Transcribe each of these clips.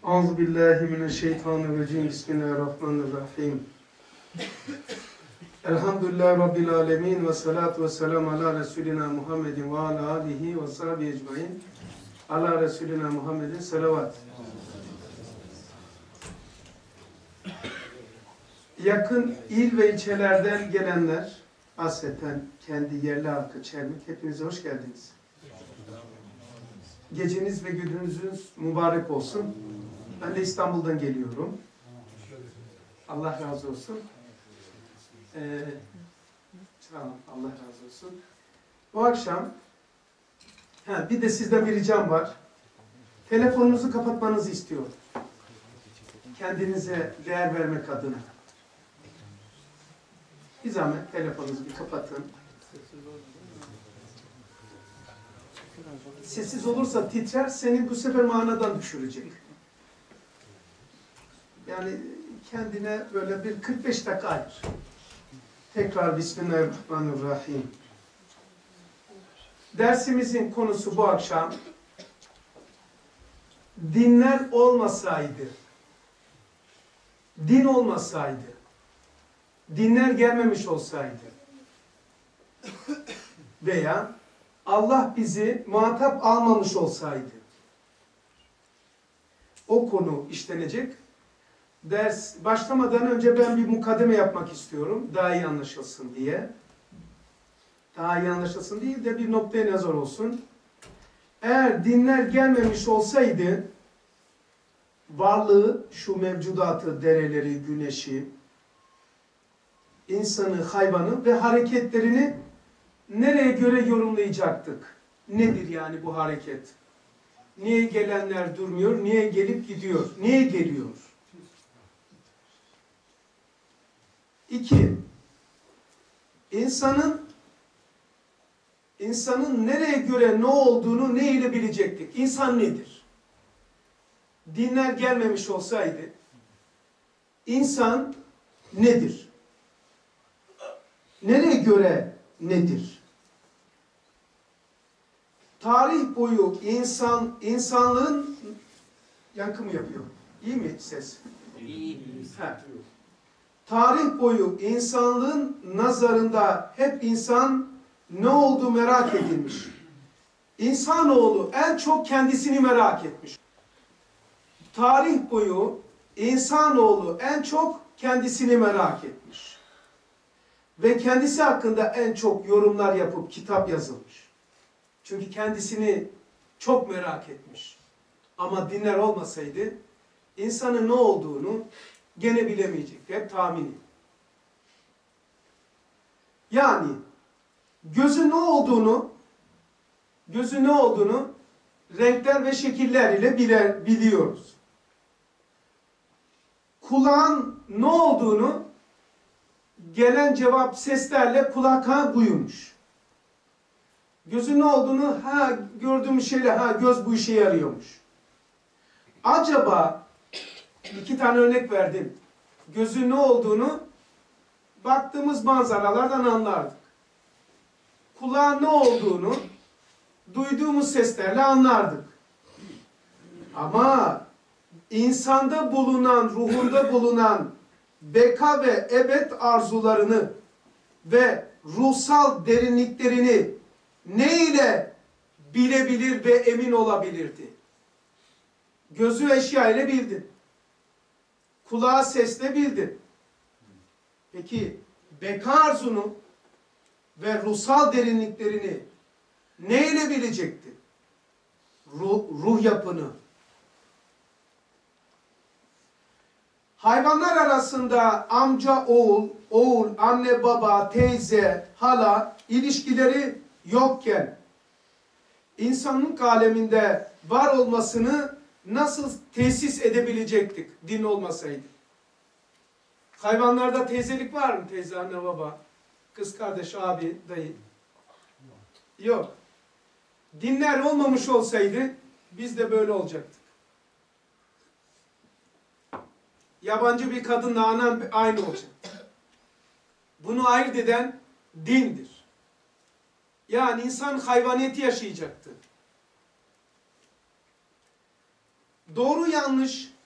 Euzubillahimineşşeytanirracim. Bismillahirrahmanirrahim. Elhamdülillahi Rabbil alemin ve salatu ve selamu ala Resulina Muhammedin ve ala alihi ve sahibi ecmain. Ala Resulina Muhammedin selavat. Yakın il ve ilçelerden gelenler, hasreten kendi yerli halkı Çermik, hepinize hoş geldiniz. Geceniz ve gününüzün mübarek olsun. Ben de İstanbul'dan geliyorum. Allah razı olsun. Sağ olun, Allah razı olsun. Bu akşam bir de sizden bir ricam var. Telefonunuzu kapatmanızı istiyorum. Kendinize değer vermek adına. Bir zahmet telefonunuzu bir kapatın. Sessiz olursa titrer, seni bu sefer manadan düşürecek. Yani kendine böyle bir 45 dakika ayır. Tekrar Bismillahirrahmanirrahim. Dersimizin konusu bu akşam, dinler olmasaydı, din olmasaydı, dinler gelmemiş olsaydı veya Allah bizi muhatap almamış olsaydı, o konu işlenecek. Ders başlamadan önce ben bir mukaddime yapmak istiyorum. Daha iyi anlaşılsın diye. Daha iyi anlaşılsın değil de bir noktaya nazar olsun. Eğer dinler gelmemiş olsaydı, varlığı, şu mevcudatı, dereleri, güneşi, insanı, hayvanı ve hareketlerini nereye göre yorumlayacaktık? Nedir yani bu hareket? Niye gelenler durmuyor? Niye gelip gidiyor? Niye geliyor? 2. İnsanın nereye göre ne olduğunu ne ile bilecektik? İnsan nedir? Dinler gelmemiş olsaydı insan nedir? Nereye göre nedir? Tarih boyu insanlığın yankı mı yapıyor? İyi mi ses? İyi. Tarih boyu insanlığın nazarında hep insan ne oldu merak edilmiş. İnsanoğlu en çok kendisini merak etmiş. Tarih boyu insanoğlu en çok kendisini merak etmiş. Ve kendisi hakkında en çok yorumlar yapıp kitap yazılmış. Çünkü kendisini çok merak etmiş. Ama dinler olmasaydı insanın ne olduğunu gene bilemeyecekti. Hep tahmini. Yani gözün ne olduğunu renkler ve şekiller ile biliyoruz. Kulağın ne olduğunu gelen cevap seslerle kulak duymuş. Gözün ne olduğunu gördüğümüz şeyle göz bu işe yarıyormuş. Acaba 2 tane örnek verdim. Gözün ne olduğunu baktığımız manzaralardan anlardık. Kulağın ne olduğunu duyduğumuz seslerle anlardık. Ama insanda bulunan, ruhunda bulunan beka ve ebed arzularını ve ruhsal derinliklerini ne ile bilebilir ve emin olabilirdi? Gözü eşya ile bildi. Kulağı sesle bildi. Peki beka arzunu ve ruhsal derinliklerini ne ile bilecekti? Ruh yapını. Hayvanlar arasında amca oğul, anne baba, teyze, hala ilişkileri yokken insanlık aleminde var olmasını nasıl tesis edebilecektik din olmasaydı? Hayvanlarda teyzelik var mı? Teyze, anne, baba, kız kardeş, abi, dayı. Yok. Dinler olmamış olsaydı biz de böyle olacaktık. Yabancı bir kadınla anan aynı olacak. Bunu ayırt eden dindir. Yani insan hayvaniyeti yaşayacaktı. Doğru yanlış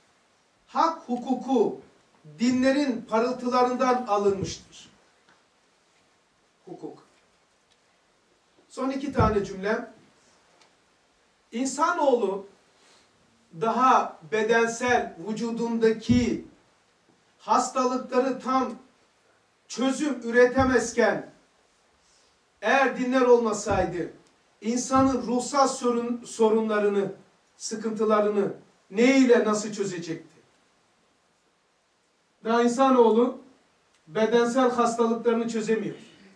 hak hukuku dinlerin parıltılarından alınmıştır. Hukuk. Son 2 tane cümlem. İnsanoğlu daha bedensel vücudundaki hastalıkları tam çözüm üretemezken eğer dinler olmasaydı insanın ruhsal sorunlarını, sıkıntılarını ne ile nasıl çözecekti? Daha insanoğlu bedensel hastalıklarını çözemiyor.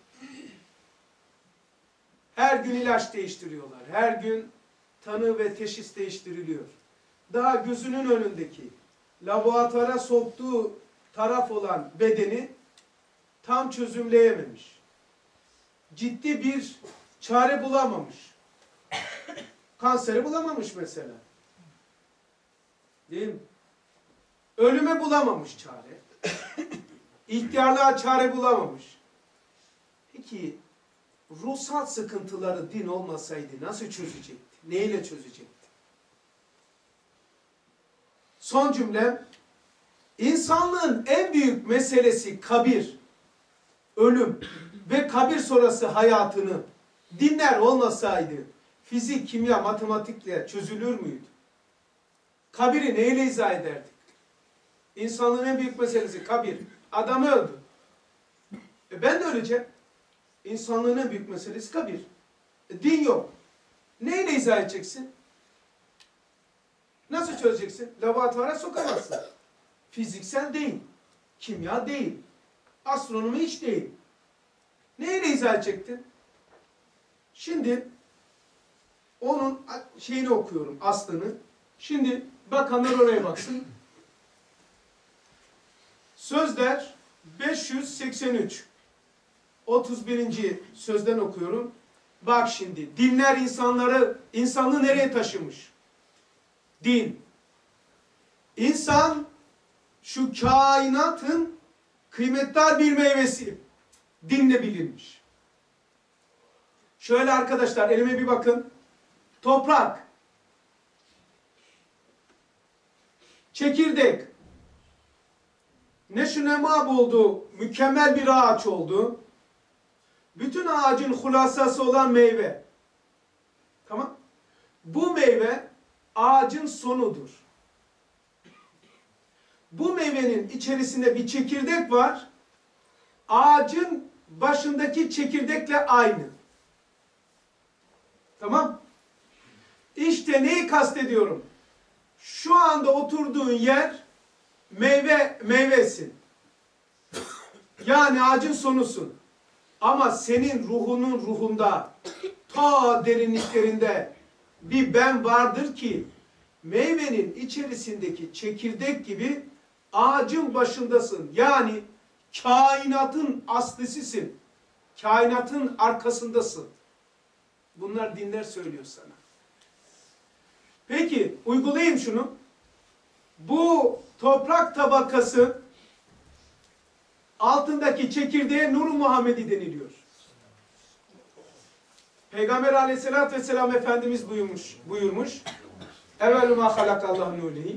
Her gün ilaç değiştiriyorlar. Her gün tanı ve teşhis değiştiriliyor. Daha gözünün önündeki laboratuvara soktuğu taraf olan bedeni tam çözümleyememiş. Ciddi bir çare bulamamış. Kanseri bulamamış mesela. Değil mi? Ölüme bulamamış çare. İhtiyarlığa çare bulamamış. Peki ruhsal sıkıntıları din olmasaydı nasıl çözecekti? Neyle çözecekti? Son cümlem, insanlığın en büyük meselesi kabir, ölüm ve kabir sonrası hayatını dinler olmasaydı fizik, kimya, matematikle çözülür müydü? Kabiri neyle izah ederdik? İnsanlığın en büyük meselesi kabir. Adam öldü. Ben de öleceğim. İnsanlığın en büyük meselesi kabir. Din yok. Neyle izah edeceksin? Nasıl çözeceksin? Laboratuvara sokamazsın. Fiziksel değil. Kimya değil. Astronomi hiç değil. Neyle izah edecektin? Şimdi onun şeyini okuyorum, aslını. Şimdi bakanlar oraya baksın. Sözler 583. 31. sözden okuyorum. Bak şimdi, dinler insanlığı nereye taşımış? Din. İnsan şu kainatın kıymetli bir meyvesi. Dinle bilinmiş. Şöyle arkadaşlar, elime bir bakın. Toprak. Çekirdek. Neşünema buldu. Mükemmel bir ağaç oldu. Bütün ağacın hulasası olan meyve. Tamam. Bu meyve ağacın sonudur. Bu meyvenin içerisinde bir çekirdek var. Ağacın başındaki çekirdekle aynı. Tamam. İşte neyi kastediyorum? Şu anda oturduğun yer meyvesin. Yani ağacın sonusun. Ama senin ruhunun ruhunda ta derinliklerinde bir ben vardır ki meyvenin içerisindeki çekirdek gibi ağacın başındasın. Yani kainatın aslisisin. Kainatın arkasındasın. Bunlar dinler söylüyor sana. Peki uygulayayım şunu. Bu toprak tabakası altındaki çekirdeğe Nur-u Muhammedi deniliyor. Peygamber aleyhissalatü vesselam Efendimiz buyurmuş. Evvelü ma halakallahu nurihi.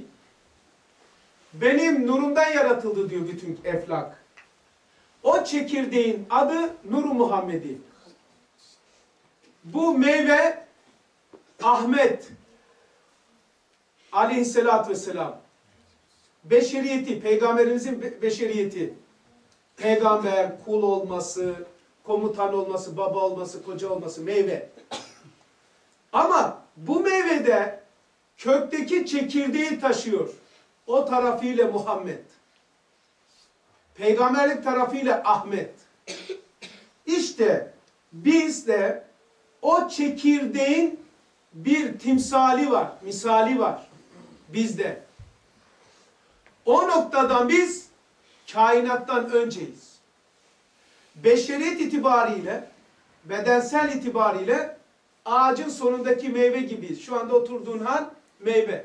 Benim nurumdan yaratıldı diyor bütün eflak. O çekirdeğin adı Nur-u Muhammedi. Bu meyve Ahmet aleyhissalatü vesselam. Beşeriyeti, peygamberimizin beşeriyeti. Peygamber, kul olması, komutan olması, baba olması, koca olması, meyve. Ama bu meyvede kökteki çekirdeği taşıyor. O tarafıyla Muhammed. Peygamberlik tarafıyla Ahmet. İşte biz de o çekirdeğin bir timsali var, misali var bizde. O noktadan biz kainattan önceyiz. Beşeriyet itibariyle, bedensel itibariyle ağacın sonundaki meyve gibiyiz. Şu anda oturduğun hal meyve.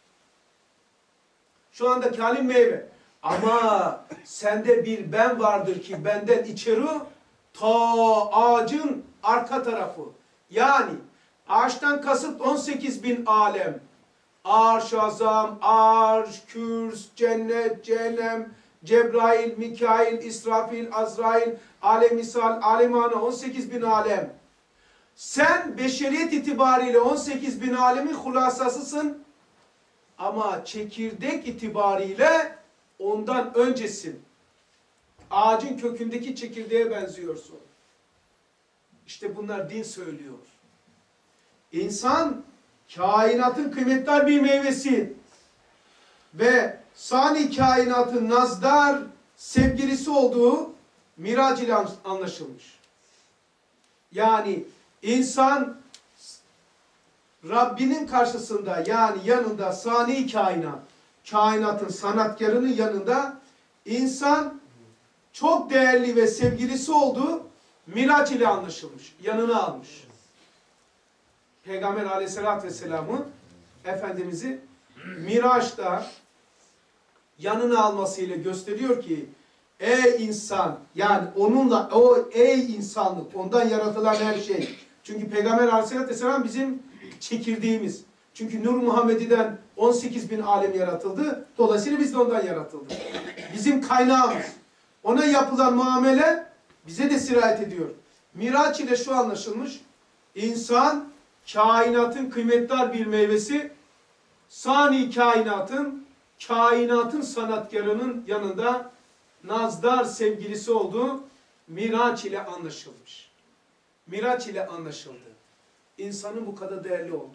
Şu andaki halin meyve. Ama sende bir ben vardır ki benden içeri ta ağacın arka tarafı. Yani ağaçtan kasıt 18.000 alem. Arş azam, arş, kürs, cennet, cehennem, Cebrail, Mikail, İsrafil, Azrail, alem-misal, alemane 18 bin alem. Sen beşeriyet itibariyle 18 bin alemin hulasasısın. Ama çekirdek itibariyle ondan öncesin. Ağacın kökündeki çekirdeğe benziyorsun. İşte bunlar din söylüyor. İnsan kainatın kıymetli bir meyvesi ve sani kainatın nazdar sevgilisi olduğu Miraç ile anlaşılmış. Yani insan Rabbinin karşısında, yani yanında sani kainat, kainatın sanatkarının yanında insan çok değerli ve sevgilisi olduğu Miraç ile anlaşılmış. Yanına almış. Peygamber aleyhissalatü vesselam'ı Efendimiz'i Miraç'ta yanına almasıyla gösteriyor ki ey insan, yani onunla, o ey insanlık, ondan yaratılan her şey. Çünkü Peygamber aleyhissalatü vesselam bizim çekirdeğimiz. Çünkü Nur Muhammedi'den 18 bin alem yaratıldı. Dolayısıyla biz de ondan yaratıldık. Bizim kaynağımız. Ona yapılan muamele bize de sirayet ediyor. Miraç ile şu anlaşılmış. İnsan kainatın kıymetli bir meyvesi, sani kainatın sanatkarının yanında nazdar sevgilisi olduğu Miraç ile anlaşılmış. Miraç ile anlaşıldı. İnsanın bu kadar değerli olduğu.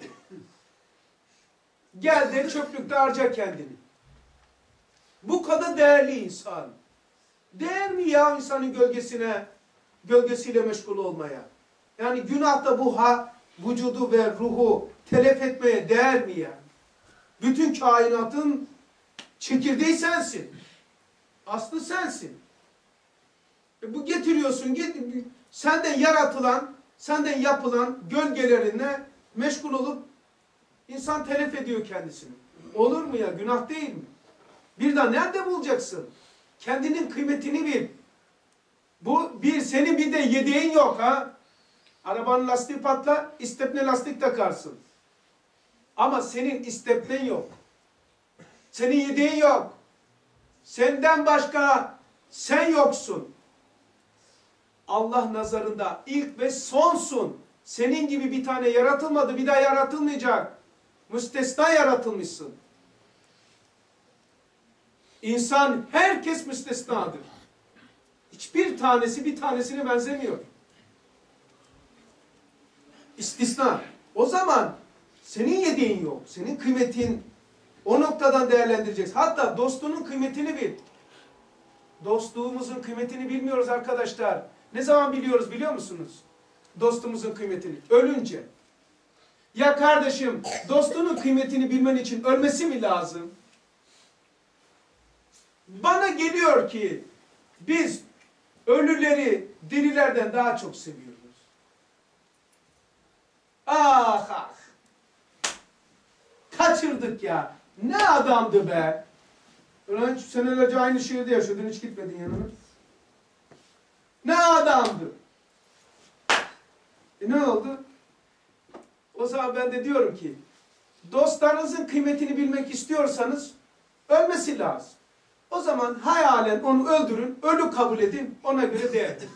Gel de çöplükte harca kendini. Bu kadar değerli insan. Değer mi ya insanın gölgesiyle meşgul olmaya? Yani günahta bu vücudu ve ruhu telef etmeye değer mi ya? Bütün kainatın çekirdeği sensin. Aslı sensin. Bu getiriyorsun, senden yaratılan, senden yapılan gölgelerine meşgul olup insan telef ediyor kendisini. Olur mu ya? Günah değil mi? Bir daha nerede bulacaksın? Kendinin kıymetini bil. Senin bir de yedeğin yok ha. Arabanın lastiği patla, istepne lastik takarsın. Ama senin istepnen yok. Senin yedeğin yok. Senden başka sen yoksun. Allah nazarında ilk ve sonsun. Senin gibi bir tane yaratılmadı, bir daha yaratılmayacak. Müstesna yaratılmışsın. İnsan, herkes müstesnadır. Hiçbir tanesi bir tanesine benzemiyor. İstisna. O zaman senin yediğin yok. Senin kıymetin o noktadan değerlendireceksin. Hatta dostunun kıymetini bil. Dostluğumuzun kıymetini bilmiyoruz arkadaşlar. Ne zaman biliyoruz biliyor musunuz? Dostumuzun kıymetini. Ölünce. Ya kardeşim, dostunun kıymetini bilmen için ölmesi mi lazım? Bana geliyor ki biz ölüleri dirilerden daha çok seviyoruz. Ah ah. Kaçırdık ya. Ne adamdı be. Ulan senelerce aynı şehirde yaşıyordun, hiç gitmedin yanına. Ne adamdı. Ne oldu? O zaman ben de diyorum ki dostlarınızın kıymetini bilmek istiyorsanız ölmesi lazım. O zaman hayalen onu öldürün, ölü kabul edin, ona göre değerli.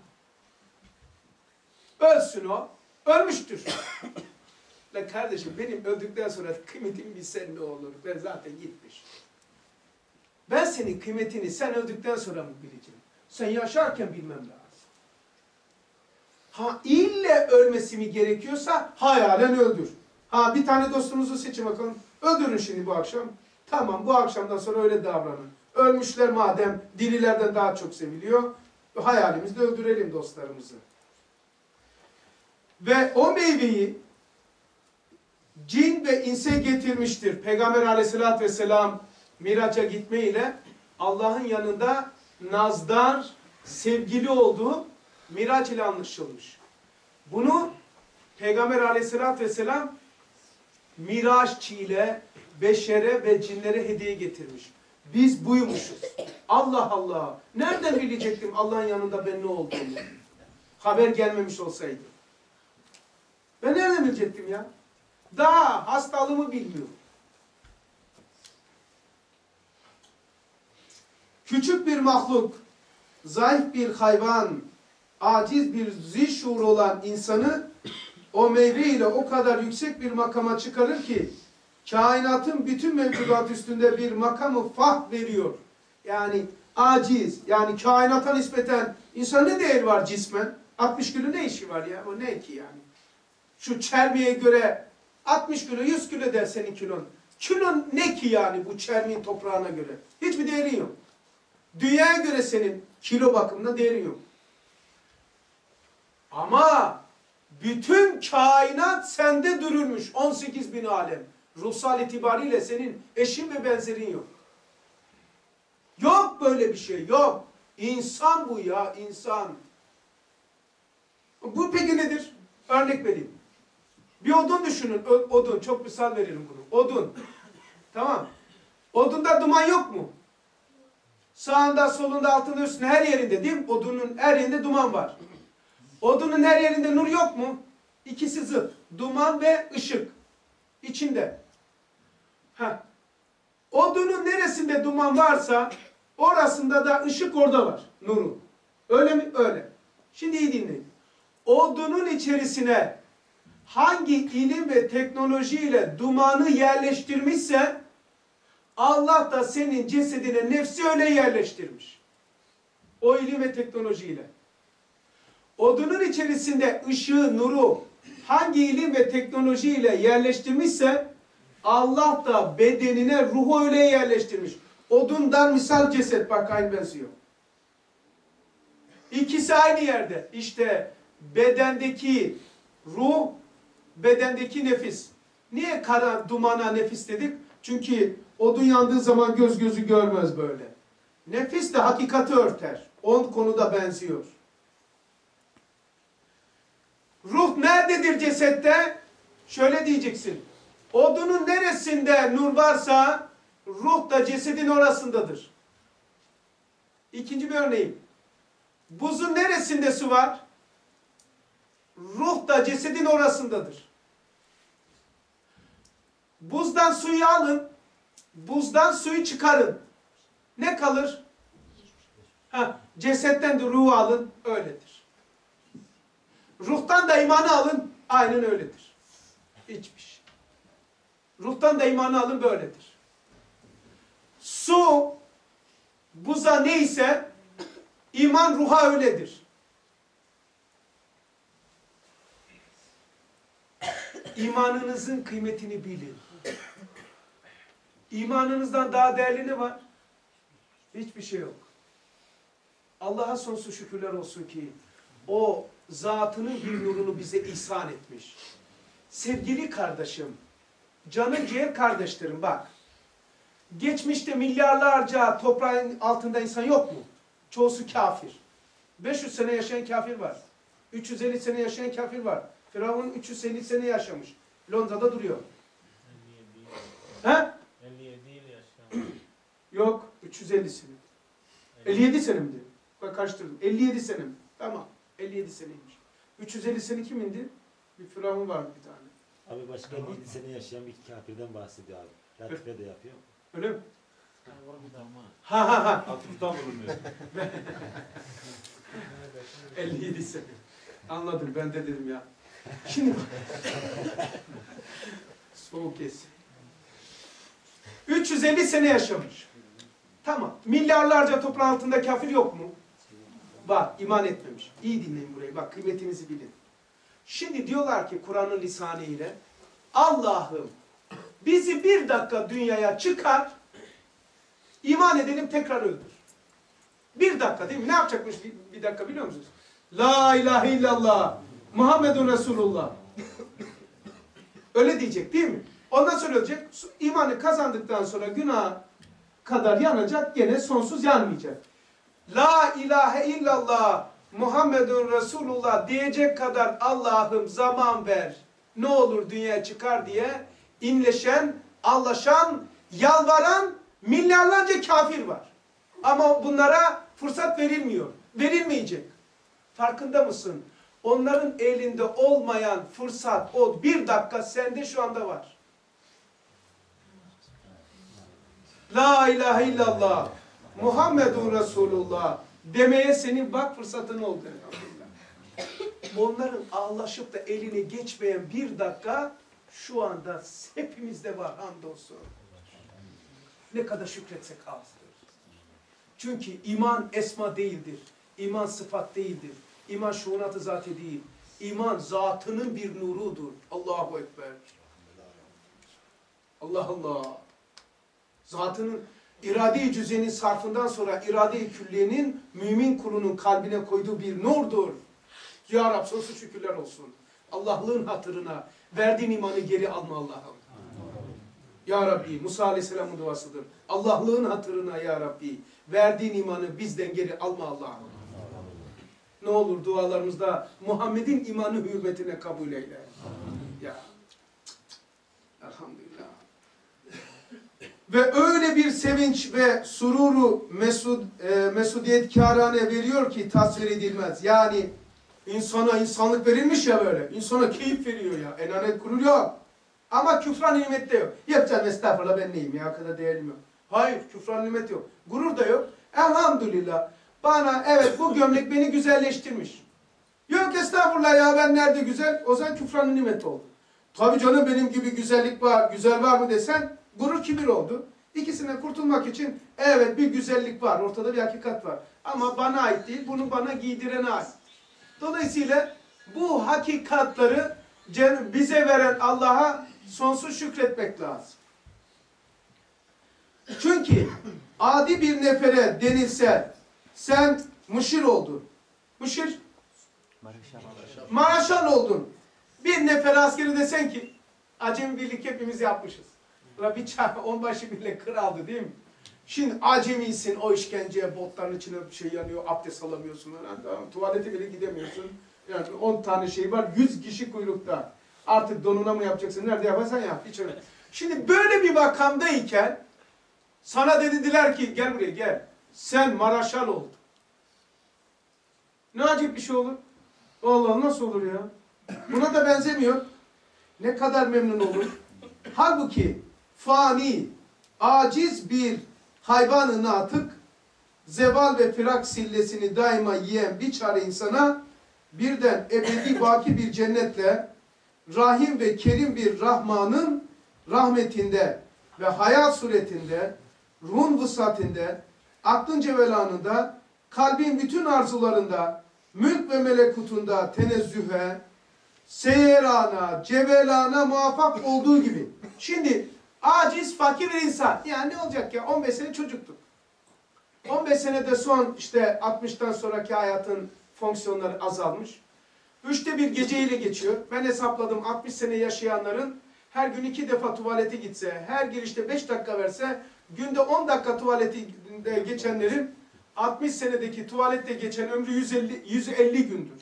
Ölsün o, ölmüştür. La kardeşim benim öldükten sonra kıymetimi bilsen ne olur? Ben zaten gitmiş. Ben senin kıymetini sen öldükten sonra mı bileceğim? Sen yaşarken bilmem lazım. Ha ille ölmesi mi gerekiyorsa hayalen öldür. Ha bir tane dostunuzu seçin bakalım. Öldürün şimdi bu akşam. Tamam bu akşamdan sonra öyle davranın. Ölmüşler madem dirilerden daha çok seviliyor. Hayalimizde öldürelim dostlarımızı. Ve o meyveyi cin ve inse getirmiştir. Peygamber aleyhissalatü vesselam Miraç'a gitmeyle Allah'ın yanında nazdar, sevgili olduğu Miraç ile anlaşılmış. Bunu Peygamber aleyhissalatü vesselam Miraççı ile beşere ve cinlere hediye getirmiş. Biz buymuşuz. Allah Allah. Nereden bilecektim Allah'ın yanında ben ne olduğumu? Haber gelmemiş olsaydı. Ben nereden bilecektim ya? Daha hastalığımı bilmiyorum. Küçük bir mahluk, zayıf bir hayvan, aciz bir zişur olan insanı o meyve ile o kadar yüksek bir makama çıkarır ki kainatın bütün mevcudat üstünde bir makamı fah veriyor. Yani aciz, yani kainata nispeten insan ne değeri var cismen? 60 kilo ne işi var ya? O ne ki yani? Şu çermiğe göre 60 kilo, 100 kilo der senin kilon. Kilon ne ki yani bu çermiğin toprağına göre? Hiçbir değeri yok. Dünyaya göre senin kilo bakımında değeri yok. Ama bütün kainat sende dürülmüş. 18 bin alem. Ruhsal itibariyle senin eşin ve benzerin yok. Yok böyle bir şey, yok. İnsan bu ya, insan. Bu peki nedir? Örnek vereyim. Bir odun düşünün, odun. Çok misal veririm bunu. Odun. Tamam. Odunda duman yok mu? Sağında, solunda, altında, üstünde, her yerinde değil mi? Odunun her yerinde duman var. Odunun her yerinde nur yok mu? İkisi zıt. Duman ve ışık. İçinde. Heh. Odunun neresinde duman varsa orasında da ışık orada var. Nuru. Öyle mi? Öyle. Şimdi iyi dinleyin. Odunun içerisine hangi ilim ve teknolojiyle dumanı yerleştirmişse Allah da senin cesedine nefsi öyle yerleştirmiş. O ilim ve teknolojiyle. Odunun içerisinde ışığı, nuru hangi ilim ve teknolojiyle yerleştirmişse Allah da bedenine ruhu öyle yerleştirmiş. Odundan misal ceset bak aynı benziyor. İkisi aynı yerde. İşte bedendeki ruh, bedendeki nefis. Niye kara dumana nefis dedik? Çünkü odun yandığı zaman göz gözü görmez böyle. Nefis de hakikati örter. On konuda benziyor. Ruh nerededir cesette? Şöyle diyeceksin. Odunun neresinde nur varsa ruh da cesedin orasındadır. İkinci bir örneğim. Buzun neresinde su var? Ruh da cesedin orasındadır. Buzdan suyu alın. Buzdan suyu çıkarın. Ne kalır? Cesetten de ruhu alın. Öyledir. Ruhtan da imanı alın. Aynen öyledir. Hiçbir şey. Ruhtan da imanı alın böyledir. Su buza neyse iman ruha öyledir. İmanınızın kıymetini bilin. İmanınızdan daha değerli ne var? Hiçbir şey yok. Allah'a sonsuz şükürler olsun ki o zatının bir nurunu bize ihsan etmiş. Sevgili kardeşim, canın ciğer kardeşlerim bak. Geçmişte milyarlarca toprağın altında insan yok mu? Çoğusu kafir. 500 sene yaşayan kafir var. 350 sene yaşayan kafir var. Firavun 350 sene yaşamış. Londra'da duruyor. 57 yıl yaşamış. Yok, 350 sene. 57 sene mi? Bak karıştırdım. 57 sene mi? Tamam. 57 seneymiş. 350 sene kimindi? Bir Firavun vardı bir tane. Abi başka 57 sene yaşayan bir kafirden bahsediyor abi. Latife de yapıyor. Öyle mi? Ha. Atıftan bulunuyor. 57 sene. Anladım ben de dedim ya. Şimdi soğuk kes. 350 sene yaşamış. Tamam. Milyarlarca toprağın altında kafir yok mu? Var. İman etmemiş. İyi dinleyin burayı. Bak kıymetinizi bilin. Şimdi diyorlar ki Kur'an'ın lisanı ile Allah'ım bizi bir dakika dünyaya çıkar, iman edelim tekrar öldür. Bir dakika değil mi? Ne yapacakmış bir dakika biliyor musunuz? La ilahe illallah Muhammedun Resulullah. Öyle diyecek değil mi? Ondan sonra ölecek. İmanı kazandıktan sonra günah kadar yanacak. Gene sonsuz yanmayacak. La ilahe illallah Muhammedun Resulullah diyecek kadar Allah'ım zaman ver. Ne olur dünyaya çıkar diye inleşen, allaşan, yalvaran milyarlarca kafir var. Ama bunlara fırsat verilmiyor. Verilmeyecek. Farkında mısın? Onların elinde olmayan fırsat o bir dakika sende şu anda var. La ilahe illallah Muhammedun Resulullah demeye senin bak fırsatın oldu elhamdülillah. Onların ağlaşıp da eline geçmeyen bir dakika şu anda hepimizde var hamdolsun. Ne kadar şükretsek azdır. Çünkü iman esma değildir. İman sıfat değildir. İman şuunat-ı zatı değil. İman zatının bir nurudur. Allahu Ekber. Allah Allah. Zatının irade-i cüzenin sarfından sonra irade-i külliyenin mümin kulunun kalbine koyduğu bir nurdur. Ya Rab sonsuz şükürler olsun. Allah'lığın hatırına verdiğin imanı geri alma Allah'ım. Ya Rabbi Musa Aleyhisselam'ın duasıdır. Allah'lığın hatırına ya Rabbi verdiğin imanı bizden geri alma Allah'ım. Ne olur dualarımızda Muhammed'in imanı hürmetine kabul eyle. Ya. Elhamdülillah. Ve öyle bir sevinç ve sururu mesudiyetkârane veriyor ki tasvir edilmez. Yani insana insanlık verilmiş ya böyle. İnsana keyif veriyor ya. Enanet gurur yok. Ama küfran nimette yok. Yapacağım estağfurullah ben neyim ya o kadar değerlim yok. Hayır küfran nimet yok. Gurur da yok. Elhamdülillah. Bana evet bu gömlek beni güzelleştirmiş. Yok estağfurullah ya ben nerede güzel? O zaman küfran nimet oldu. Tabii canım benim gibi güzellik var, güzel var mı desen gurur kibir oldu. İkisinden kurtulmak için evet bir güzellik var, ortada bir hakikat var. Ama bana ait değil, bunu bana giydirene ait. Dolayısıyla bu hakikatları bize veren Allah'a sonsuz şükretmek lazım. Çünkü adi bir nefere denilse sen müşir oldun. Müşir? Maraşan oldun. Bir nefer askeri desen ki acemi birlik hepimiz yapmışız. Bir onbaşı bile kraldı değil mi? Şimdi acemisin o işkenceye botların içine bir şey yanıyor abdest alamıyorsun. Yani, tuvalete bile gidemiyorsun. Yani 10 tane şey var 100 kişi kuyrukta. Artık donuna mı yapacaksın nerede yaparsan yap. Hiç öyle. Şimdi böyle bir makamdayken sana dediler ki gel buraya gel. Sen Maraşal oldun. Ne acayip bir şey olur. Allah nasıl olur ya? Buna da benzemiyor. Ne kadar memnun olur. Halbuki fani, aciz bir hayvan-ı natık, zeval ve firak sillesini daima yiyen bir çare insana birden ebedi baki bir cennetle rahim ve kerim bir Rahman'ın rahmetinde ve hayat suretinde, ruhun vusatinde, aklın cevelanında, kalbin bütün arzularında, mülk ve melekutunda tenezzühe, seyrana, cevelana muvaffak olduğu gibi. Şimdi aciz, fakir bir insan. Yani ne olacak ya? 15 sene çocuktuk. 15 senede son işte 60'tan sonraki hayatın fonksiyonları azalmış. 1/3 geceyle geçiyor. Ben hesapladım 60 sene yaşayanların her gün 2 defa tuvalete gitse, her girişte 5 dakika verse, günde 10 dakika tuvalete geçenlerin 60 senedeki tuvalette geçen ömrü 150 gündür.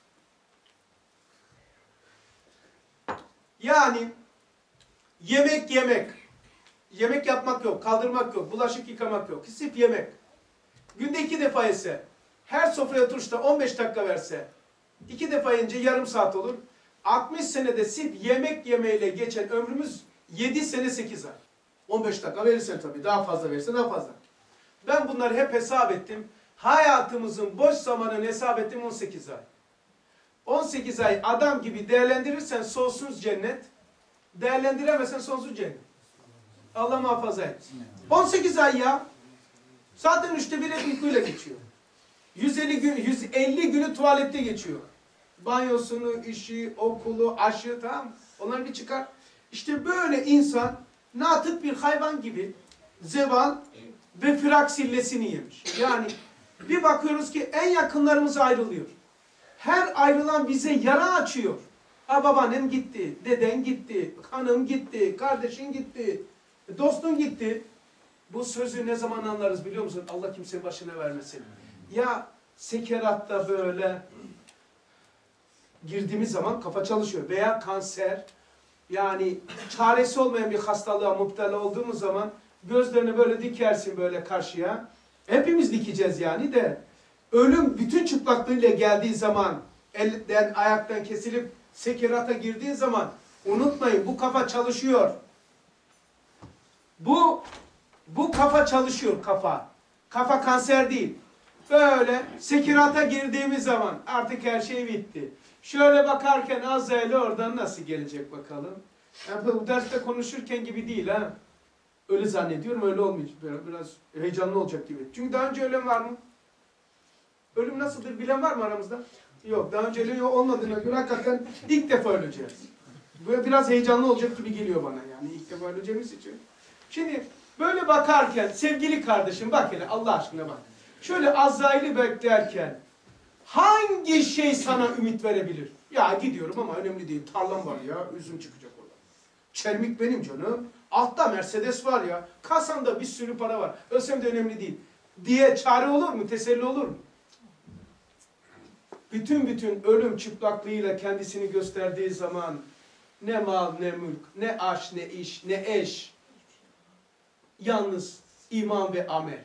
Yani yemek yemek. Yemek yapmak yok, kaldırmak yok, bulaşık yıkamak yok. Sırf yemek. Günde 2 defa yese, her sofraya oturuşta 15 dakika verse, 2 defa yiyince yarım saat olur. 60 senede sırf yemek yemeyle geçen ömrümüz 7 sene 8 ay. 15 dakika verirsen tabii, daha fazla verirsen daha fazla. Ben bunları hep hesap ettim. Hayatımızın boş zamanını hesap ettim 18 ay. 18 ay adam gibi değerlendirirsen sonsuz cennet, değerlendiremezsen sonsuz cennet. Allah muhafaza etsin. 18 ay ya. Zaten 1/3 hep uykuyla geçiyor. 150 günü tuvalette geçiyor. Banyosunu, işi, okulu, aşı tamam. Onları bir çıkar. İşte böyle insan natık bir hayvan gibi zeval ve firak sillesini yemiş. Yani bir bakıyoruz ki en yakınlarımız ayrılıyor. Her ayrılan bize yara açıyor. Ha babaannem gitti, deden gitti, hanım gitti, kardeşin gitti, dostun gitti. Bu sözü ne zaman anlarız biliyor musun? Allah kimsenin başına vermesin. Ya sekeratta böyle girdiğimiz zaman kafa çalışıyor. Veya kanser, yani çaresi olmayan bir hastalığa müptela olduğumuz zaman gözlerini böyle dikersin böyle karşıya. Hepimiz dikeceğiz yani de. Ölüm bütün çıplaklığıyla geldiği zaman, elden ayaktan kesilip sekerata girdiği zaman unutmayın bu kafa çalışıyor. Bu kafa çalışıyor kafa. Kafa kanser değil. Böyle sekirata girdiğimiz zaman artık her şey bitti. Şöyle bakarken Azrail oradan nasıl gelecek bakalım. Yani bu derste konuşurken gibi değil ha. Öyle zannediyorum, öyle olmayacak. Biraz heyecanlı olacak gibi. Çünkü daha önce ölen var mı? Ölüm nasıldır bilen var mı aramızda? Yok, daha önce ölüm olmadığına göre hakikaten ilk defa öleceğiz. Böyle biraz heyecanlı olacak gibi geliyor bana yani ilk defa öleceğimiz için. Şimdi böyle bakarken sevgili kardeşim bak hele Allah aşkına bak. Şöyle Azrail'i beklerken hangi şey sana ümit verebilir? Ya gidiyorum ama önemli değil. Tarlam var ya, üzüm çıkacak orada. Çelmik benim canım. Altta Mercedes var ya. Kasamda bir sürü para var. Ölsem de önemli değil. Diye çare olur mu? Teselli olur mu? Bütün ölüm çıplaklığıyla kendisini gösterdiği zaman ne mal ne mülk, ne aş ne iş, ne eş. Yalnız iman ve amel.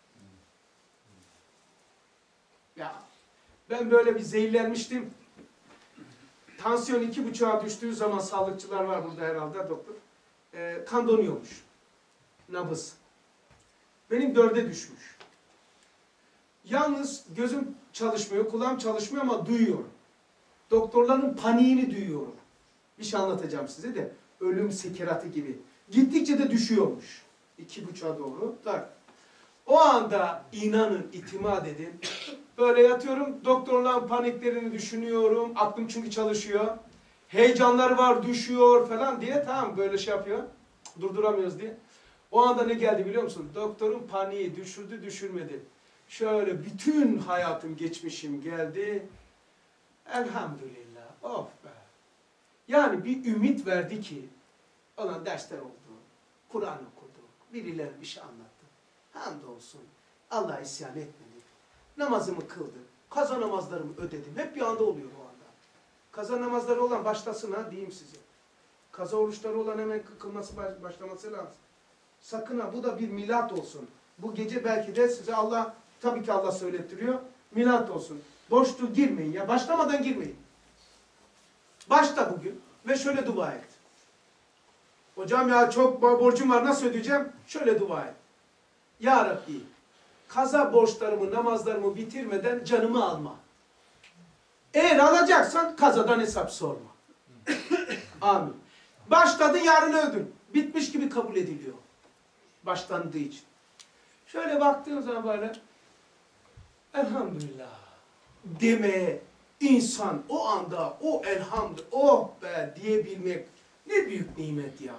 Ya ben böyle bir zehirlenmiştim. Tansiyon 2,5'a düştüğü zaman sağlıkçılar var burada herhalde doktor. Kan donuyormuş. Nabız. Benim 4'e düşmüş. Yalnız gözüm çalışmıyor, kulağım çalışmıyor ama duyuyorum. Doktorların paniğini duyuyorum. Bir şey anlatacağım size de. Ölüm sekeratı gibi. Gittikçe de düşüyormuş. 2,5'a doğru. Tak. O anda inanın, itimat edin. Böyle yatıyorum, doktorların paniklerini düşünüyorum. Aklım çünkü çalışıyor. Heyecanları var, düşüyor falan diye. Tamam böyle şey yapıyor. Durduramıyoruz diye. O anda ne geldi biliyor musun? Doktorun paniği düşürdü, düşürmedi. Şöyle bütün hayatım, geçmişim geldi. Elhamdülillah. Of be. Yani bir ümit verdi ki, olan dersler oldu. Kur'an okuduk. Birileri bir şey anlattı. Hamdolsun. Allah'a isyan etmedik. Namazımı kıldım. Kaza namazlarımı ödedim. Hep bir anda oluyor o anda. Kaza namazları olan başlasın ha diyeyim size. Kaza oruçları olan hemen kılması başlaması lazım. Sakın ha bu da bir milat olsun. Bu gece belki de size Allah, tabii ki Allah söylettiriyor. Milat olsun. Boşluğu girmeyin ya. Başlamadan girmeyin. Başla bugün ve şöyle dua et. Hocam ya çok borcum var nasıl ödeyeceğim? Şöyle dua et. Ya Rabbi, kaza borçlarımı, namazlarımı bitirmeden canımı alma. Eğer alacaksan kazadan hesap sorma. Amin. Başladı yarın öldün. Bitmiş gibi kabul ediliyor. Başlandığı için. Şöyle baktığın zaman böyle elhamdülillah demeye insan o anda o elhamd oh be diyebilmek ne büyük nimet ya.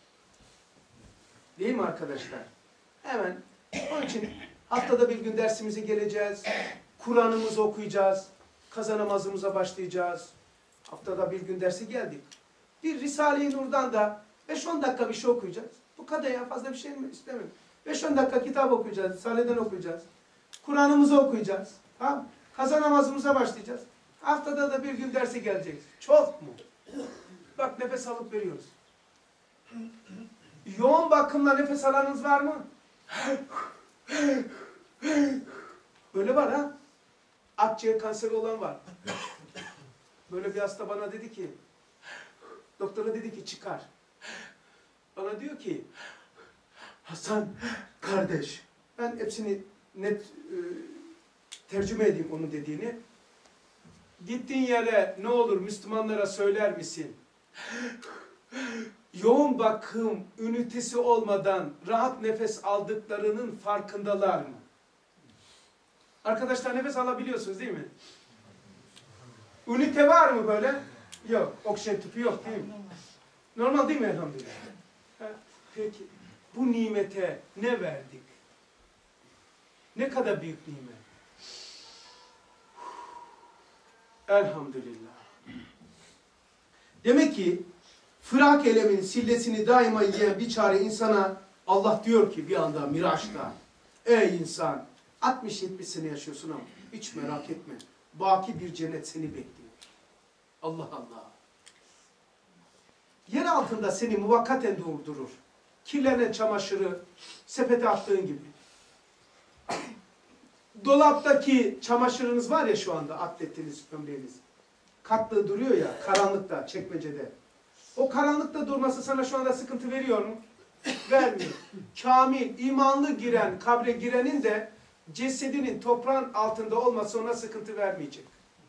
Değil mi arkadaşlar? Hemen onun için haftada bir gün dersimize geleceğiz. Kur'an'ımızı okuyacağız. Kaza namazımıza başlayacağız. Haftada bir gün derse geldik. Bir Risale-i Nur'dan da 5-10 dakika bir şey okuyacağız. Bu kadar ya fazla bir şey istemiyorum. 5-10 dakika kitap okuyacağız. Risale'den okuyacağız. Kur'an'ımızı okuyacağız. Tamam. Kaza namazımıza başlayacağız. Haftada da bir gün derse geleceğiz. Çok mu? Bak nefes alıp veriyoruz. Yoğun bakımla nefes alanınız var mı? Böyle var ha. Akciğer kanseri olan var. Böyle bir hasta bana dedi ki, doktora dedi ki çıkar. Bana diyor ki, Hasan kardeş, ben hepsini net tercüme edeyim onun dediğini. Gittiğin yere ne olur Müslümanlara söyler misin? Yoğun bakım ünitesi olmadan rahat nefes aldıklarının farkındalar mı? Arkadaşlar nefes alabiliyorsunuz değil mi? Ünite var mı böyle? Yok. Oksijen tüpü yok değil mi? Normal değil mi elhamdülillah? Peki bu nimete ne verdik? Ne kadar büyük nimet? Elhamdülillah. Demek ki Fırak elemin sillesini daima yiyen bir çare insana Allah diyor ki bir anda Miraç'ta ey insan 60-70 sene yaşıyorsun ama hiç merak etme. Baki bir cennet seni bekliyor. Allah Allah. Yer altında seni muvakkaten durdurur. Kirlenen çamaşırı sepete attığın gibi. Dolaptaki çamaşırınız var ya şu anda atletiniz, gömleğiniz. Katlı duruyor ya karanlıkta, çekmecede. O karanlıkta durması sana şu anda sıkıntı veriyor mu? Vermiyor. Kamil, imanlı giren, kabre girenin de cesedinin toprağın altında olması ona sıkıntı vermeyecek.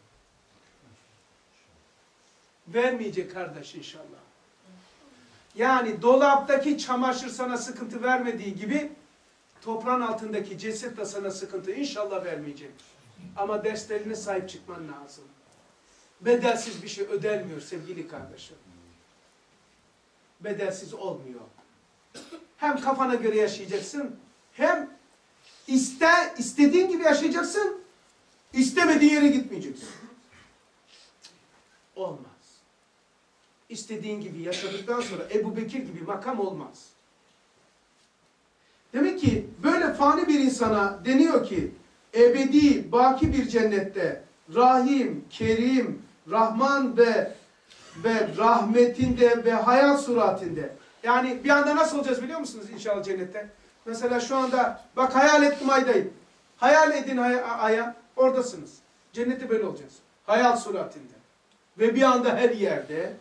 Vermeyecek kardeş inşallah. Yani dolaptaki çamaşır sana sıkıntı vermediği gibi toprağın altındaki ceset de sana sıkıntı inşallah vermeyecek. Ama derslerine sahip çıkman lazım. Bedelsiz bir şey ödenmiyor sevgili kardeşim. Bedelsiz olmuyor. Hem kafana göre yaşayacaksın, hem istediğin gibi yaşayacaksın, istemediğin yere gitmeyeceksin. Olmaz. İstediğin gibi yaşadıktan sonra Ebu Bekir gibi makam olmaz. Demek ki böyle fani bir insana deniyor ki ebedi, baki bir cennette Rahim, Kerim, Rahman ve rahmetinde ve hayat suratinde. Yani bir anda nasıl olacağız biliyor musunuz inşallah cennette? Mesela şu anda bak hayal ettim aydayım. Hayal edin aya, oradasınız. Cennette böyle olacağız. Hayal suratinde. Ve bir anda her yerde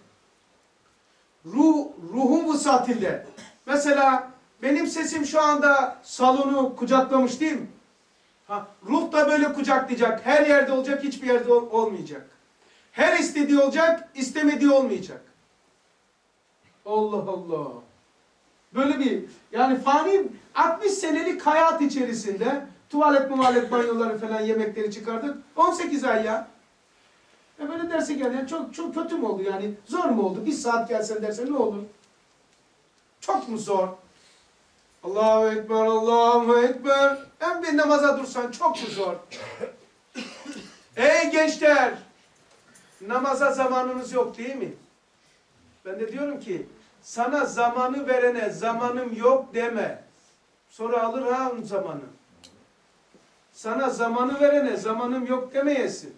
ruhun vusatinde. Mesela benim sesim şu anda salonu kucaklamış değil mi? Ruh da böyle kucaklayacak. Her yerde olacak, hiçbir yerde olmayacak. Her istediği olacak, istemediği olmayacak. Allah Allah. Böyle bir, yani fani 60 senelik hayat içerisinde tuvalet banyoları falan yemekleri çıkardık. 18 ay ya. Böyle derse geldi. Yani çok kötü mü oldu yani? Zor mu oldu? Bir saat gelsen derse ne olur? Çok mu zor? Allahu Ekber, Allahu Ekber. Hem bir namaza dursan çok mu zor? Ey gençler! Namaza zamanınız yok değil mi? Ben de diyorum ki sana zamanı verene zamanım yok deme. Sonra alır ha onun zamanı. Sana zamanı verene zamanım yok demeyesin.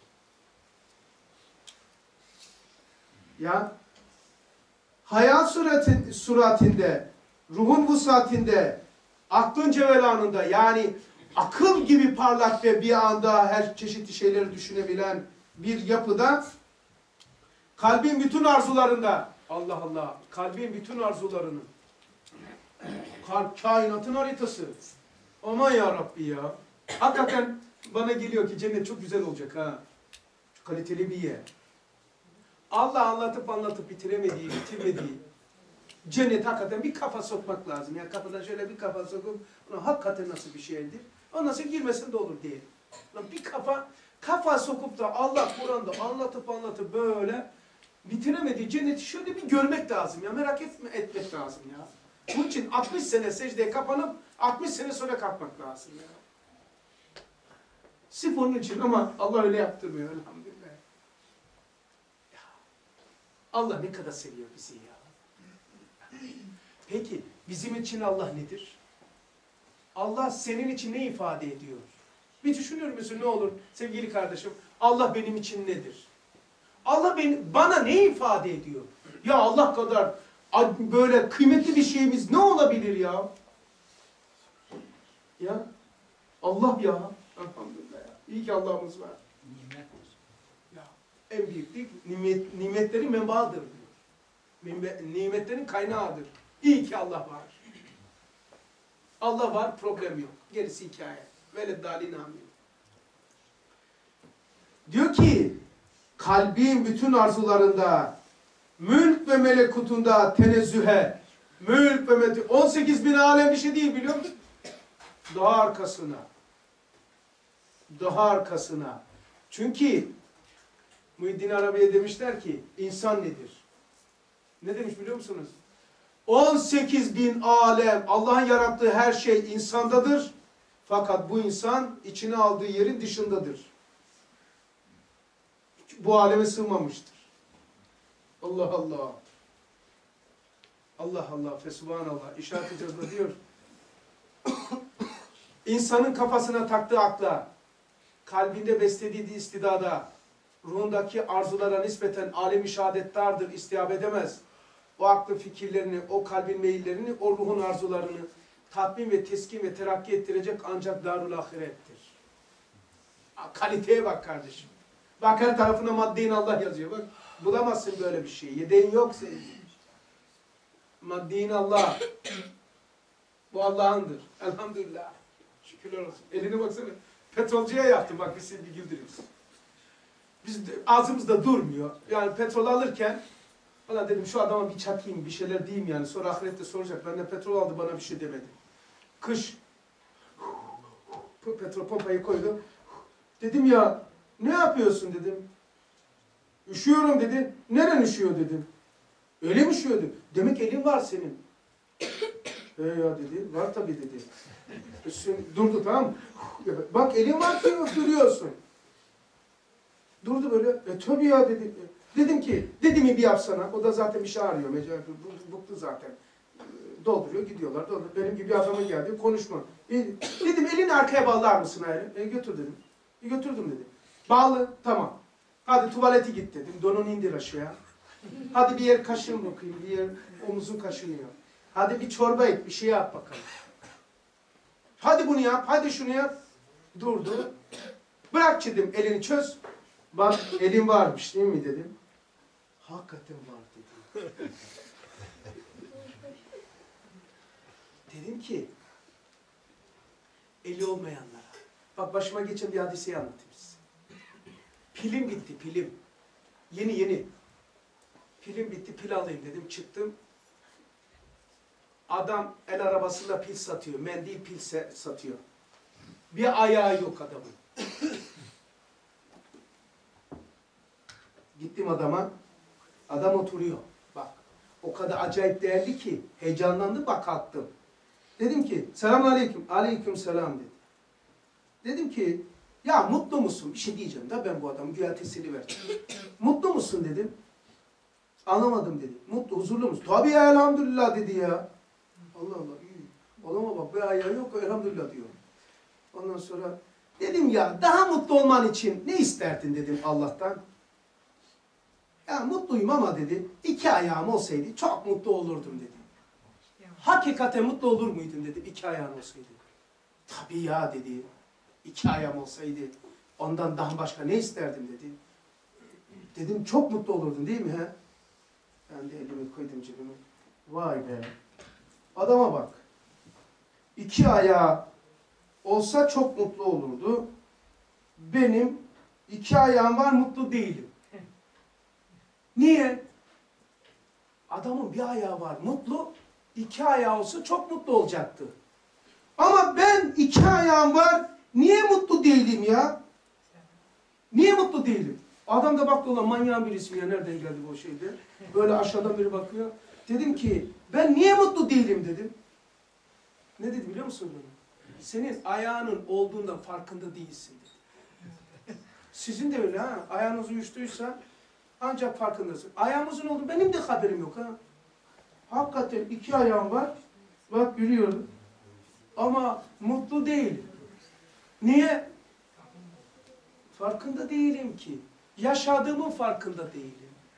Ya hayat suratinde, ruhun vusatinde, aklın cevelanında yani akıl gibi parlak ve bir anda her çeşitli şeyleri düşünebilen bir yapıda kalbin bütün arzularında Allah Allah kalbin bütün arzularını kainatın haritası aman ya Rabbi ya hakikaten bana geliyor ki cennet çok güzel olacak ha çok kaliteli bir yer. Allah anlatıp bitirmediği cennet hakikaten bir kafa sokmak lazım. Yani kafadan şöyle bir kafa sokup ona hakikaten nasıl bir şeydir? Ondan sonra girmesin de olur diye. Bir kafa sokup da Allah Kur'an'da anlatıp böyle bitiremediği cenneti şöyle bir görmek lazım ya. Merak etmek lazım ya. Bunun için 60 sene secdeye kapanıp 60 sene sonra kalkmak lazım ya. Sırf onun için ama Allah öyle yaptırmıyor elhamdülillah. Allah ne kadar seviyor bizi ya. Peki bizim için Allah nedir? Allah senin için ne ifade ediyor? Bir düşünür müsün ne olur sevgili kardeşim? Allah benim için nedir? Allah bana ne ifade ediyor? Ya Allah kadar böyle kıymetli bir şeyimiz ne olabilir ya? Ya Allah ya. Elhamdülillah ya. İyi ki Allah'ımız var. Ya en büyük nimetlerin menbaıdır diyor. Nimetlerin kaynağıdır. İyi ki Allah var. Allah var, problem yok. Gerisi hikaye. Veleddâlin amin. Diyor ki, kalbin bütün arzularında, mülk ve melekutunda tenezzühe, mülk ve melekut, 18 bin alem bir şey değil biliyor musun? Daha arkasına. Çünkü Muhyiddin Arabi'ye demişler ki, insan nedir? Ne demiş biliyor musunuz? 18 bin alem, Allah'ın yarattığı her şey insandadır. Fakat bu insan içine aldığı yerin dışındadır. Bu aleme sığmamıştır. Allah Allah. Allah Allah. Fesubhanallah. İşaret Hicaz'da diyor. İnsanın kafasına taktığı akla, kalbinde beslediği istidada, ruhundaki arzulara nispeten alem-i şehadettardır, istihab edemez. O aklın fikirlerini, o kalbin meyillerini, o ruhun arzularını tatmin ve teskin ve terakki ettirecek ancak darul ahirettir. Kaliteye bak kardeşim. Bak her tarafına madde-i Allah yazıyor. Bak bulamazsın böyle bir şey. Yedeğin yok senin. Ama din Allah. Bu Allah'ındır. Elhamdülillah. Şükürler olsun. Eline baksana. Petrolcüye yaptım. Bak biz seni bir güldürüyoruz. Biz de, ağzımızda durmuyor. Yani petrol alırken valla dedim şu adama bir çakayım, bir şeyler diyeyim yani. Sonra ahirette soracak. Benden petrol aldı, bana bir şey demedi. Kış. Petrol pompayı koydu. Dedim ya ne yapıyorsun dedim. Üşüyorum dedi. Neren üşüyor dedim. Öyle mi üşüyordu? Demek elin var senin. Ya dedi. Var tabii dedi. Durdu tamam mı? Bak elin var ki öksürüyorsun. Durdu böyle. Tabii ya dedi. Dedim ki, dediğimi bir yapsana. O da zaten bir şey arıyor. Buktu zaten. Dolduruyor, gidiyorlar. Dolduruyor. Benim gibi adama geldi. Konuşma. Dedim elini arkaya bağlar mısın ayrı? Götür dedim. Götürdüm dedi. Bağlı. Tamam. Hadi tuvalete git dedim. Donunu indir aşağıya. Hadi bir yer kaşın bakayım. Bir yer omuzun kaşınıyor. Hadi bir çorba et. Bir şey yap bakalım. Hadi bunu yap. Hadi şunu yap. Durdu. Bırak dedim. Elini çöz. Bak elin varmış değil mi dedim. Hakikaten var dedim. Dedim ki eli olmayanlara. Bak başıma geçen bir hadiseyi anlatayım size. Pilim bitti pilim. Yeni. Pilim bitti pil alayım dedim. Çıktım. Adam el arabasında pil satıyor. Mendil pil satıyor. Bir ayağı yok adamın. Gittim adama. Adam oturuyor. Bak. O kadar acayip değerli ki. Heyecanlandım bak kalktım. Dedim ki selamünaleyküm. Aleykümselam dedi. Dedim ki ya mutlu musun? Bir şey diyeceğim da ben bu adamı güya teselli verdim. Mutlu musun dedim. Anlamadım dedi. Mutlu, huzurlu musun? Tabii ya elhamdülillah dedi ya. Allah Allah iyi. Adama bak bir ayağı yok elhamdülillah diyor. Ondan sonra dedim ya daha mutlu olman için ne isterdin dedim Allah'tan. Ya mutluyum ama dedi 2 ayağım olsaydı çok mutlu olurdum dedi. Hakikaten mutlu olur muydun dedim 2 ayağım olsaydı. Tabii ya dedi. 2 ayağım olsaydı ondan daha başka ne isterdim dedi. Dedim çok mutlu olurdun değil mi he? Ben de elimi koydum cebime. Vay be. Adama bak. 2 ayağı olsa çok mutlu olurdu. Benim 2 ayağım var mutlu değilim. Niye? Adamın bir ayağı var mutlu. 2 ayağı olsa çok mutlu olacaktı. Ama ben 2 ayağım var. Niye mutlu değilim ya? Niye mutlu değilim? Adam da baktı ulan manyağın birisi ya nereden geldi bu şeyde? Böyle aşağıdan biri bakıyor. Dedim ki ben niye mutlu değilim dedim. Ne dedi biliyor musun bana? Senin ayağının olduğundan farkında değilsin dedi. Sizin de öyle ha. Ayağınız uyuştuysa ancak farkındasın. Ayağımızın olduğu benim de haberim yok ha. Hakikaten 2 ayağım var. Bak gülüyorum. Ama mutlu değilim. Niye? Farkında değilim ki. Yaşadığımın farkında değilim.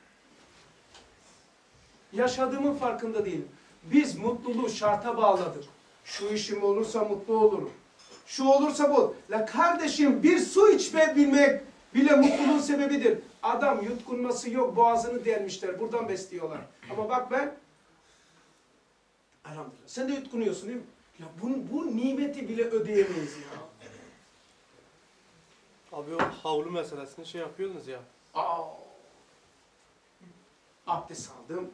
Yaşadığımın farkında değilim. Biz mutluluğu şarta bağladık. Şu işim olursa mutlu olurum. Şu olursa bu. La kardeşim bir su içme bilmek bile mutluluğun sebebidir. Adam yutkunması yok, boğazını delmişler. Buradan besliyorlar. Ama bak ben elhamdülillah. Sen de yutkunuyorsun değil mi? Ya bu nimeti bile ödeyemeyiz ya. Abi o havlu meselesini şey yapıyordunuz ya. Abdest aldım.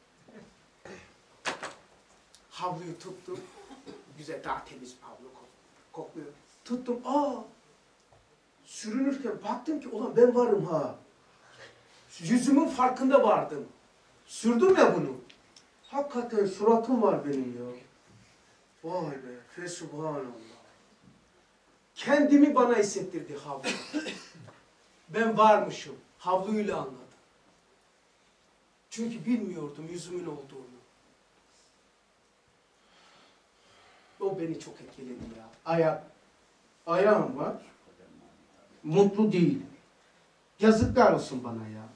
Havluyu tuttum. Güzel daha temiz bir havlu kokluyor. Tuttum. Sürünürken baktım ki ulan ben varım ha. Yüzümün farkında vardım. Sürdüm ya bunu. Hakikaten suratım var benim ya. Vay be. Fesubhanallah. Kendimi bana hissettirdi havlu. Ben varmışım. Havluyla anladım. Çünkü bilmiyordum yüzümün olduğunu. O beni çok etkiledi ya. Ayağım var. Mutlu değilim. Yazıklar olsun bana ya.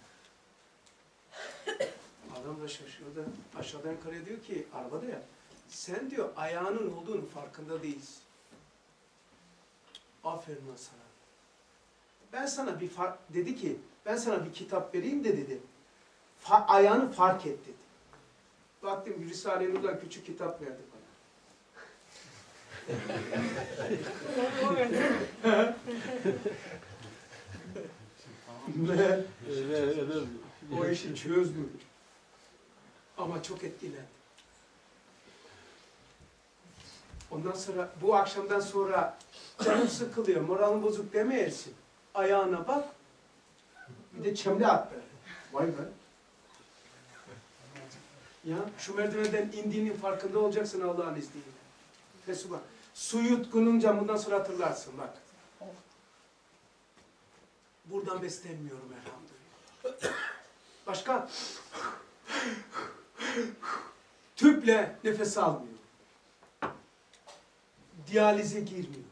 Adam da şaşırdı. Aşağıdan yukarıya diyor ki arabada ya. Sen diyor ayağının olduğunu farkında değilsin. Aferin lan sana. Ben sana dedi ki ben sana bir kitap vereyim de dedi. Ayağını fark et dedi. Baktım Risale-i Nur'dan küçük kitap verdi bana. O işi çözdü. Ama çok etkilendi. Ondan sonra bu akşamdan sonra canım sıkılıyor, moralin bozuk demeyesin. Ayağına bak, bir de çemle at böyle. Vay be. Ya şu merdivenden indiğinin farkında olacaksın Allah'ın izniyle. Fesubhan. Su yutkununca bundan sonra hatırlarsın bak. Buradan beslenmiyorum elhamdülillah. Başka? Tüple nefes almıyor. Diyalize girmiyor.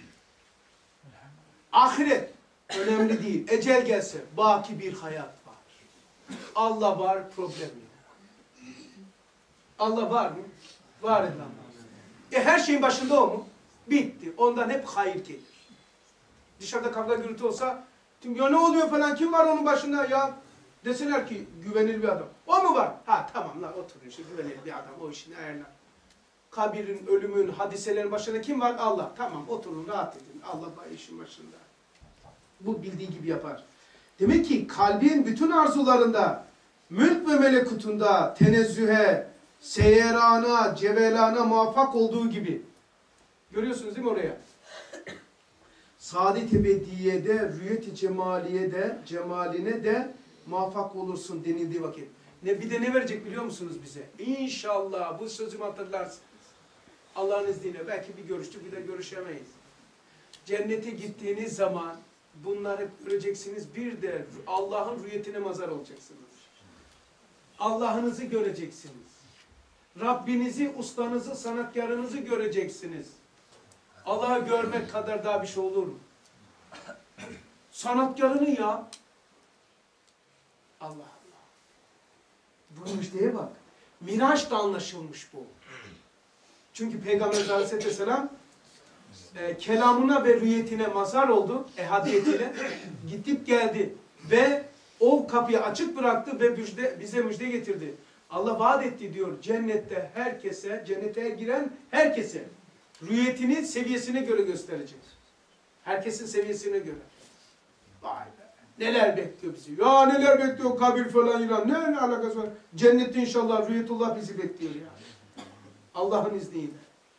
Ahiret önemli değil. Ecel gelse baki bir hayat var. Allah var, problem yok. Allah var mı? Var elhamdülillah. Her şeyin başında o mu? Bitti. Ondan hep hayır gelir. Dışarıda kavga gürültü olsa ya ne oluyor falan, kim var onun başında ya? Deseler ki güvenilir bir adam. O mu var? Ha tamam lan oturun işte, güvenilir bir adam, o işini ayarlar. Kabirin, ölümün, hadiselerin başında kim var? Allah. Tamam oturun, rahat edin. Allah işin başında. Bu bildiği gibi yapar. Demek ki kalbin bütün arzularında, mülk ve melekutunda tenezzühe, seyrana, cevelana muvaffak olduğu gibi. Görüyorsunuz değil mi oraya? Saadet ebediyede, rüyet-i cemaliyede, cemaline de muvaffak olursun denildiği vakit. Bir de ne verecek biliyor musunuz bize? İnşallah bu sözümü hatırlarsınız. Allah'ın izniyle belki bir görüştük, bir de görüşemeyiz. Cennete gittiğiniz zaman bunlar hep göreceksiniz. Bir de Allah'ın rüyetine mazhar olacaksınız. Allah'ınızı göreceksiniz. Rabbinizi, ustanızı, sanatkarınızı göreceksiniz. Allah'ı görmek kadar daha bir şey olur mu? Sanatkarını ya. Allah Allah. Bu müjdeye bak. Miraç'ta anlaşılmış bu. Çünkü Peygamber Aleyhisselam kelamına ve rüyetine mazhar oldu, ehadiyetiyle gidip geldi ve o kapıyı açık bıraktı ve bize müjde getirdi. Allah vaat etti diyor, cennette herkese, cennete giren herkese rüyetini seviyesine göre gösterecek. Herkesin seviyesine göre. Vay be. Neler bekliyor bizi? Ya neler bekliyor kabir falan ilan. Ne alakası var? Cennette inşallah rüyetullah bizi bekliyor ya. Allah'ın izniyle.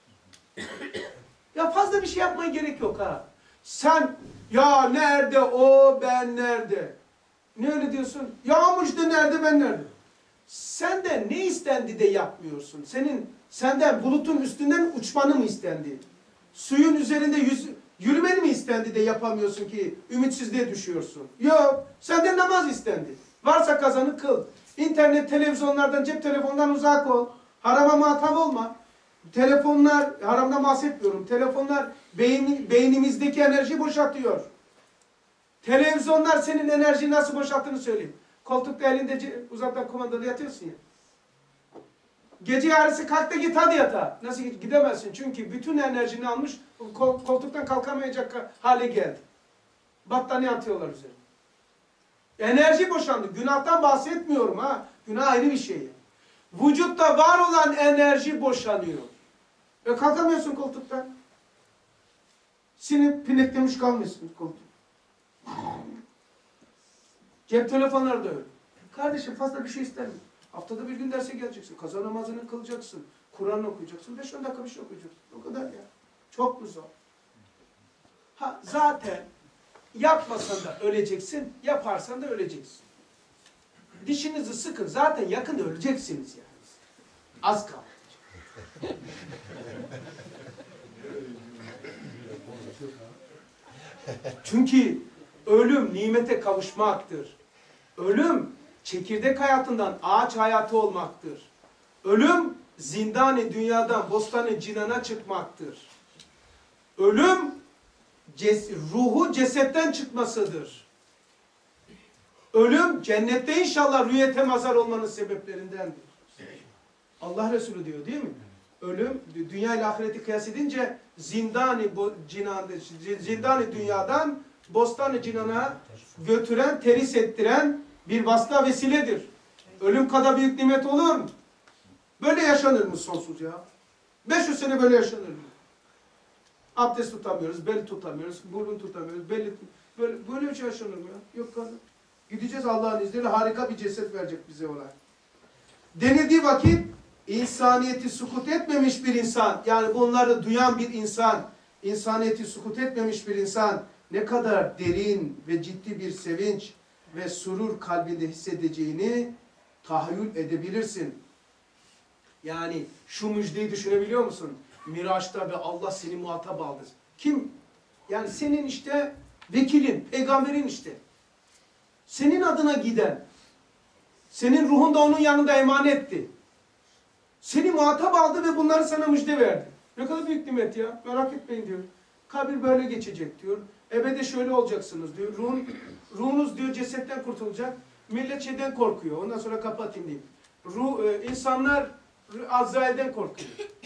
Ya fazla bir şey yapmaya gerek yok ha. Sen ya nerede o, ben nerede? Ne öyle diyorsun? Ya müjde nerede, ben nerede? Senden ne istendi de yapmıyorsun? Senden bulutun üstünden uçmanı mı istendi? Suyun üzerinde yürümeni mi istendi de yapamıyorsun ki ümitsizliğe düşüyorsun? Yok. Senden namaz istendi. Varsa kazanı kıl. İnternet, televizyonlardan, cep telefonundan uzak ol. Harama muhatap olma. Telefonlar, haramdan bahsetmiyorum. Telefonlar beynimizdeki enerjiyi boşaltıyor. Televizyonlar senin enerjiyi nasıl boşalttığını söyleyeyim. Koltukta elinde uzaktan kumandalı yatıyorsun ya. Gece yarısı kalk da git hadi yatağa. Nasıl gidemezsin? Çünkü bütün enerjini almış, koltuktan kalkamayacak hale geldi. Battaniye atıyorlar üzerine. Enerji boşandı. Günahtan bahsetmiyorum ha. Günah ayrı bir şey. Vücutta var olan enerji boşanıyor. Ve kalkamıyorsun koltuktan. Sinip pineklemiş kalmıyorsun koltukta. Cep telefonları da öyle. Kardeşim fazla bir şey istemiyorum. Haftada bir gün derse geleceksin. Kaza namazını kılacaksın. Kur'an okuyacaksın. 5-10 dakika bir şey okuyacaksın. O kadar ya. Çok mu zor? Ha zaten yapmasan da öleceksin. Yaparsan da öleceksin. Dişinizi sıkın. Zaten yakında öleceksiniz yani. Az kaldı. Çünkü ölüm nimete kavuşmaktır. Ölüm çekirdek hayatından ağaç hayatı olmaktır. Ölüm zindan-ı dünyadan bostan-ı cinana çıkmaktır. Ölüm ruhu cesetten çıkmasıdır. Ölüm cennette inşallah rüyete mazhar olmanın sebeplerindendir. Allah Resulü diyor değil mi? Ölüm dünya ile ahireti kıyas edince zindan-ı dünyadan bostan-ı cinana götüren, teris ettiren bir vasıta vesiledir. Ölüm kadar büyük nimet olur mu? Böyle yaşanır mı sonsuz ya? 500 sene böyle yaşanır mı? Abdest tutamıyoruz, bel tutamıyoruz, burun tutamıyoruz, böyle bir şey yaşanır mı ya? Yok kadın. Gideceğiz Allah'ın izniyle, harika bir ceset verecek bize olay. Denildiği vakit insaniyeti sukut etmemiş bir insan, yani bunları duyan bir insan, insaniyeti sukut etmemiş bir insan ne kadar derin ve ciddi bir sevinç ve surur kalbinde hissedeceğini tahayyül edebilirsin. Yani şu müjdeyi düşünebiliyor musun? Miraç'ta ve Allah seni muhatap aldı. Kim? Yani senin işte vekilin, peygamberin işte. Senin adına giden. Senin ruhun da onun yanında emanetti. Seni muhatap aldı ve bunları sana müjde verdi. Ne kadar büyük nimet ya. Merak etmeyin diyor. Kabir böyle geçecek diyor. Ebede şöyle olacaksınız diyor. Ruhunuz diyor cesetten kurtulacak. Millet şeyden korkuyor. Ondan sonra kapatayım diyeyim. İnsanlar Azrail'den korkuyor.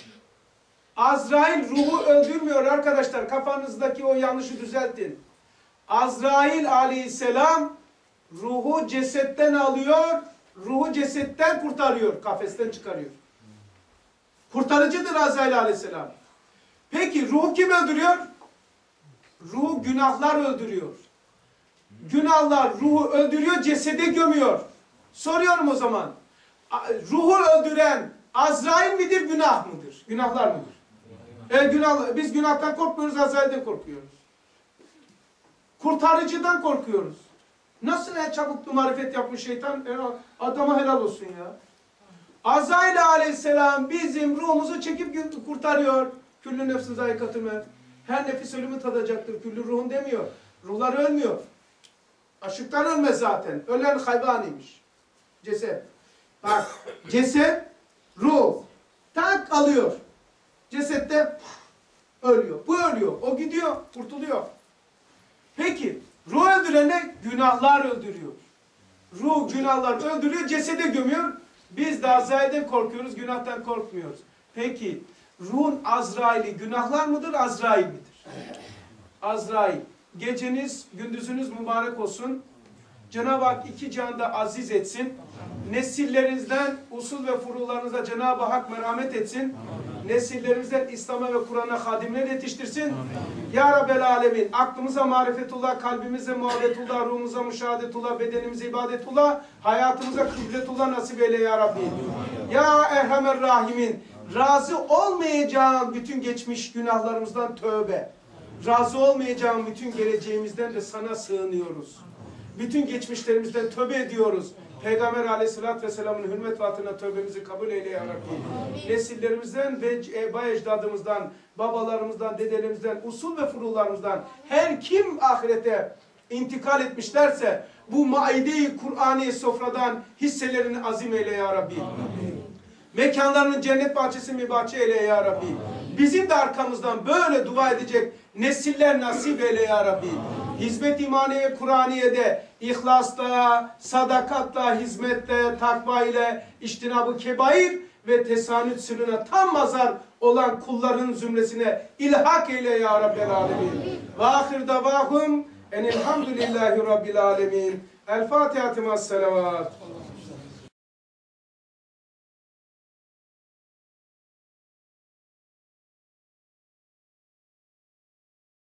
Azrail ruhu öldürmüyor arkadaşlar. Kafanızdaki o yanlışı düzeltin. Azrail aleyhisselam ruhu cesetten alıyor. Ruhu cesetten kurtarıyor. Kafesten çıkarıyor. Kurtarıcıdır Azrail aleyhisselam. Peki ruhu kim öldürüyor? Ruhu günahlar öldürüyor. Günahlar ruhu öldürüyor, cesede gömüyor. Soruyorum o zaman. Ruhu öldüren Azrail midir, günah mıdır? Günahlar mıdır? Biz günahtan korkmuyoruz, Azrail'den korkuyoruz. Kurtarıcıdan korkuyoruz. Nasıl çabuk marifet yapmış şeytan? Adama helal olsun ya. Azrail aleyhisselam bizim ruhumuzu çekip kurtarıyor. Küllü nefsin zayikatül mevt. Her nefis ölümü tadacaktır. Küllü ruhun demiyor. Ruhlar ölmüyor. Açlıktan ölmez zaten. Ölen hayvaniymiş. Ceset. Bak, ceset, ruh. Tak alıyor. Cesette ölüyor. Bu ölüyor. O gidiyor, kurtuluyor. Peki, ruh öldürene günahlar öldürüyor. Ruh günahlar öldürüyor, cesede gömüyor. Biz de Azrail'den korkuyoruz, günahtan korkmuyoruz. Peki, ruhun Azrail'i günahlar mıdır, Azrail midir? Azrail. Geceniz, gündüzünüz mübarek olsun. Cenab-ı Hak iki cihanda aziz etsin. Nesillerinizden, usul ve furularınıza Cenab-ı Hak merhamet etsin. Nesillerimizden İslam'a ve Kur'an'a hadimler yetiştirsin. Ya Rabbel Alemin, aklımıza marifetullah, kalbimize muhabbetullah, ruhumuza müşahadetullah, bedenimize ibadetullah, hayatımıza kıbletullah nasip eyle ya Rabbi. Ya Erhamer Rahimin, razı olmayacağın bütün geçmiş günahlarımızdan tövbe. Razı olmayacağın bütün geleceğimizden de sana sığınıyoruz. Bütün geçmişlerimizden tövbe ediyoruz. Peygamber aleyhissalatü vesselamın hürmet ve hatırına tövbemizi kabul eyle ya Rabbi. Nesillerimizden ve ecdadımızdan, babalarımızdan, dedelerimizden, usul ve furularımızdan her kim ahirete intikal etmişlerse bu maide-i Kur'ani sofradan hisselerini azim eyle ya Rabbi. Mekanlarının cennet bahçesi mi bahçe eyle ya Rabbi. Bizim de arkamızdan böyle dua edecek nesiller nasip eyle ya Rabbi. Hizmet imaniye Kur'aniye'de ihlasla, sadakatla, hizmetle, takva ile, içtinab-ı kebair ve tesanüt sırrına tam mazar olan kulların zümresine ilhak eyle ya Rabbel Alemin. Ve ahir davahum enelhamdülillahi Rabbil Alemin. El Fatiha-tı ma'as-selavat.